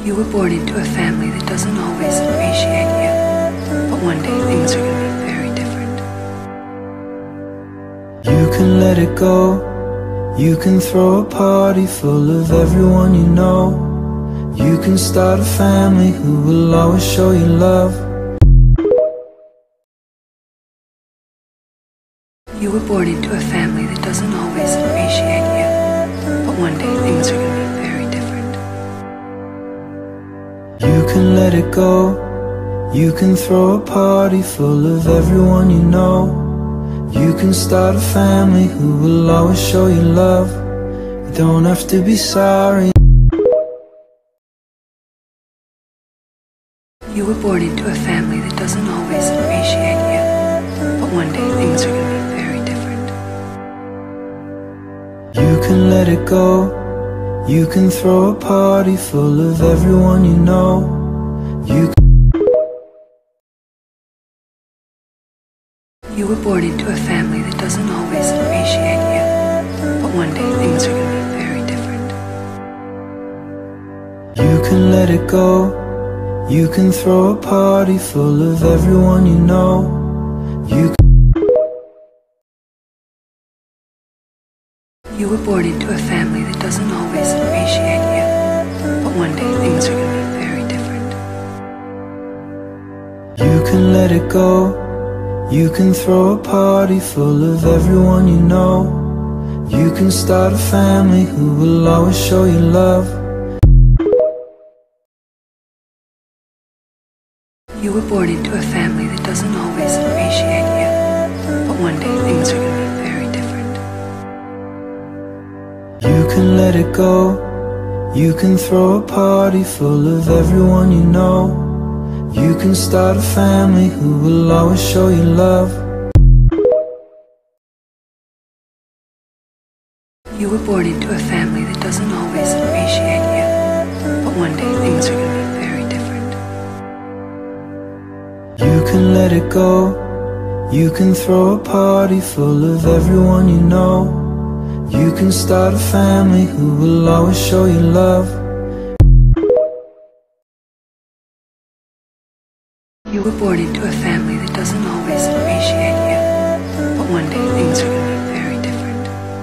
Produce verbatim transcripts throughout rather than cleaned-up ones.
You were born into a family that doesn't always appreciate you, but one day things are going to be very different. You can let it go. You can throw a party full of everyone you know. You can start a family who will always show you love. You were born into a family that doesn't always appreciate you, but one day things are going to be very different. You can let it go. You can throw a party full of everyone you know. You can start a family who will always show you love. You don't have to be sorry. You were born into a family that doesn't always appreciate you, but one day things are going to be very different. You can let it go. You can throw a party full of everyone you know. You can You were born into a family that doesn't always appreciate you, but one day things are going to be very different. You can let it go. You can throw a party full of everyone you know. You can You were born into a family that doesn't always appreciate you, but one day things are going to be very different. You can let it go. You can throw a party full of everyone you know. You can start a family who will always show you love. You were born into a family that doesn't always appreciate you, but one day things are going to be very different. You can let it go. You can throw a party full of everyone you know. You can start a family who will always show you love. You were born into a family that doesn't always appreciate you, but one day things are going to be very different. You can let it go. You can throw a party full of everyone you know. You can start a family who will always show you love. You were born into a family that doesn't always appreciate you, but one day things are going to be very different.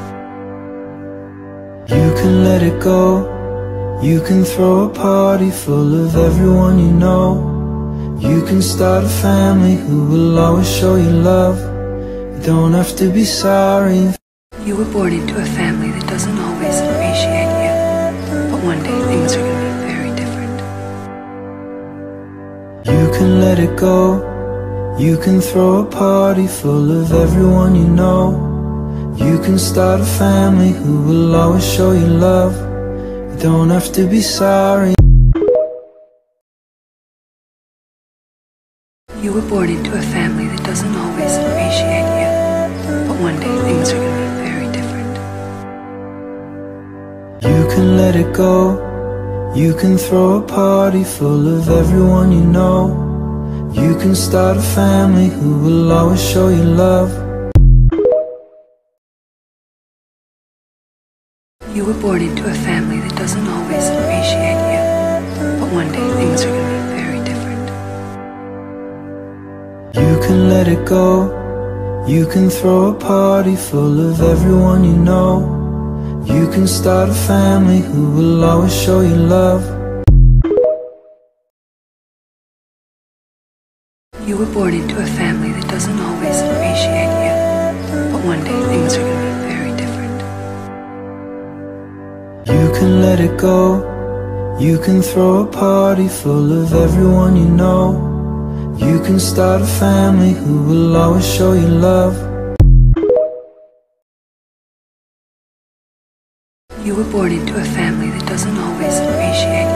You can let it go. You can throw a party full of everyone you know. You can start a family who will always show you love. You don't have to be sorry. You were born into a family that doesn't always appreciate you, but one day things are going to be very different. You can let it go. You can throw a party full of everyone you know. You can start a family who will always show you love. You don't have to be sorry. You were born into a family that doesn't always appreciate you, but one day things are going to be very different. You can let it go. You can throw a party full of everyone you know. You can start a family who will always show you love. You were born into a family that doesn't always appreciate you, but one day things are going to be very different. You can let it go. You can throw a party full of everyone you know. You can start a family who will always show you love. You were born into a family that doesn't always appreciate you, but one day things are going to be very different. You can let it go. You can throw a party full of everyone you know. You can start a family who will always show you love. You were born into a family that doesn't always appreciate